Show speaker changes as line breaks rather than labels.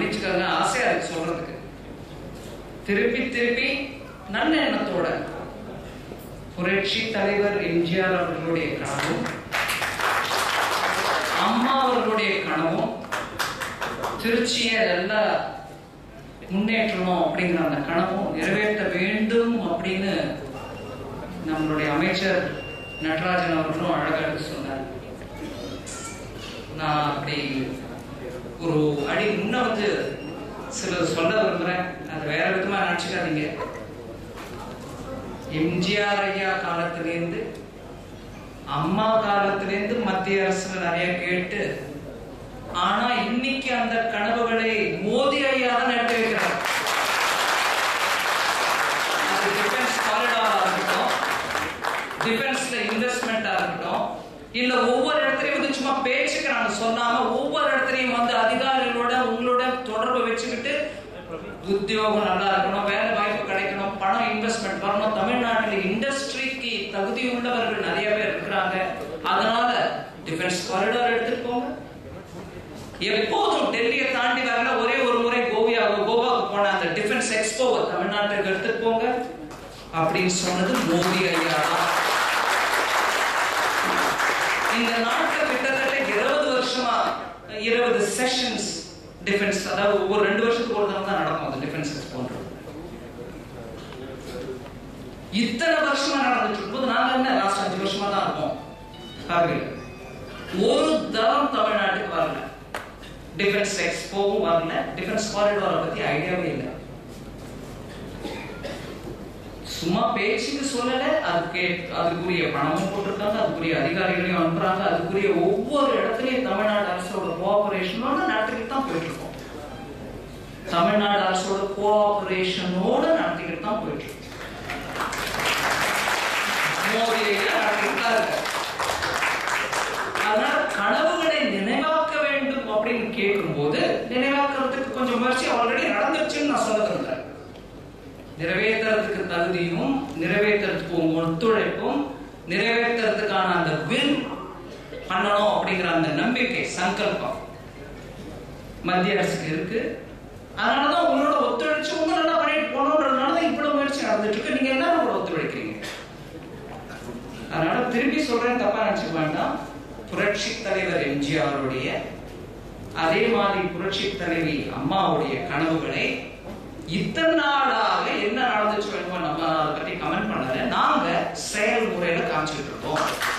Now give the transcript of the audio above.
மன்னிச்சுக்காங்க, ஆசையா இருக்கு சொல்றதுக்கு. திருப்பி திருப்பி நல்ல எண்ணத்தோட புரட்சி தலைவர் எம்ஜிஆர் அவர்களுடைய கனவும், அம்மா அவர்களுடைய கனவும், திருச்சியை நல்லா முன்னேற்றணும் அப்படிங்கிற அந்த கனவும் நிறைவேற்ற வேண்டும் அப்படின்னு நம்மளுடைய அமைச்சர் நடராஜன் அவர்களும் அழகாக சொன்னார். நான் அப்படி ஒரு அடி முன்ன வந்து சில சொல்ல விரும்புறேன், அது வேற விதமா நினைச்சுக்காதீங்க. எம்ஜிஆர் ஐயா காலத்திலேருந்து அம்மா காலத்திலேருந்து மத்திய அரசு நிறைய கேட்டு, ஆனா இன்னைக்கு அந்த கனவுகளை மோடி ஐயா தான் நடத்தி வைக்கிறார். அது டிஃபென்ஸ் காரிடாரா இருக்கட்டும், டிஃபென்ஸ்ல இன்வெஸ்ட்மெண்டா இருக்கட்டும், இல்ல ஒவ்வொரு இடத்துலயும் வந்து சும்மா பேச்சுக்கு நாங்க சொல்லாம ஒவ்வொரு இடத்துலயும் வந்து அதிகாரிகளோட உங்களோட தொடர்பு வச்சுக்கிட்டு உத்தியோகம் நல்லா இருக்கணும், வேலை வாய்ப்பு கிடைக்கணும், பணம் இன்வெஸ்ட்மெண்ட் வரணும், தமிழ்நாட்டில் இண்டஸ்ட்ரிக்கு தகுதி உள்ளவர்கள் நிறைய பேர் இருக்கிறாங்க, அதனால டிஃபென்ஸ் காரிடார் எடுத்துட்டு போங்க. எப்போதும் டெல்லியை தாண்டி வரல, ஒரே ஒரு முறை கோவாவுக்கு போன அந்த டிஃபென்ஸ் எக்ஸ்போவை தமிழ்நாட்டுக்கு எடுத்துட்டு போங்க அப்படின்னு சொன்னது மோடி ஐயா. இந்த நாட்டில் கிட்டத்தட்ட 20 வருஷமா 20 செஷன்ஸ் டிஃபென்ஸ், அதாவது ஒவ்வொரு 2 வருஷத்துக்கு ஒரு தடவை தான் நடக்கும் அந்த டிஃபென்ஸ் எக்ஸ்போன்றது. இத்தனை வருஷமா நடந்துட்டு இருக்கும்போது நாங்க என்ன லாஸ்ட் 5 வருஷமா தான் இருக்கோம். ஒரு தரம் தமிழ்நாட்டுக்கு வரல, டிஃபென்ஸ் எக்ஸ்போவும் வரல, டிஃபென்ஸ் காரிடாரை பத்தி ஐடியாவே இல்லை. சும்மா பேச்சுக்கு சொல்லல, அதுக்குரிய பணமும் போட்டிருக்காங்க, அதுக்குரிய அதிகாரிகளையும் அனுப்புறாங்க, அதுக்குரிய ஒவ்வொரு இடத்துலயும் தமிழ்நாடு அரசோட கோஆபரேஷனோட நடத்திக்கிட்டு தான் போயிட்டு இருக்கோம். தமிழ்நாடு அரசோட கோஆபரேஷனோட நடத்திக்கிட்டு தான் போயிட்டு இருக்கோம். அதனால கனவுகளை நினைவாக்க வேண்டும் அப்படின்னு கேட்கும் போது நினைவாக்குறதுக்கு கொஞ்சம் முயற்சி ஆல்ரெடி நடந்துருச்சுன்னு நான் சொல்ல விரும்புறேன். நிறைவேற்றுறதுக்கு தகுதியும், நிறைவேற்றுறதுக்கு ஒத்துழைப்பும், நிறைவேற்றுறதுக்கான அந்த வில் பண்ணணும் அப்படிங்கிற அந்த நம்பிக்கை, சங்கல்பம் மத்திய அரசுக்கு இருக்கு. அதனாலதான் உங்களோட ஒத்துழைச்சு உங்க நல்லா பண்ணிட்டு போனோம்ன்றதுனாலதான் இவ்வளவு முயற்சி நடந்துட்டு இருக்கு. நீங்க எல்லாரும் கூட ஒத்துழைக்கிறீங்க. அதனால திருப்பி சொல்றேன், தப்பா நினைச்சுக்க வேண்டாம். புரட்சி தலைவர் எம்ஜிஆருடைய, அதே மாதிரி புரட்சி தலைவி அம்மாவுடைய கனவுகளை இத்தனை நாளாக என்ன நடந்துச்சு நம்ம அதை பத்தி கமெண்ட் பண்ணல, நாங்க செயல்முறையில காமிச்சுட்டு இருக்கோம்.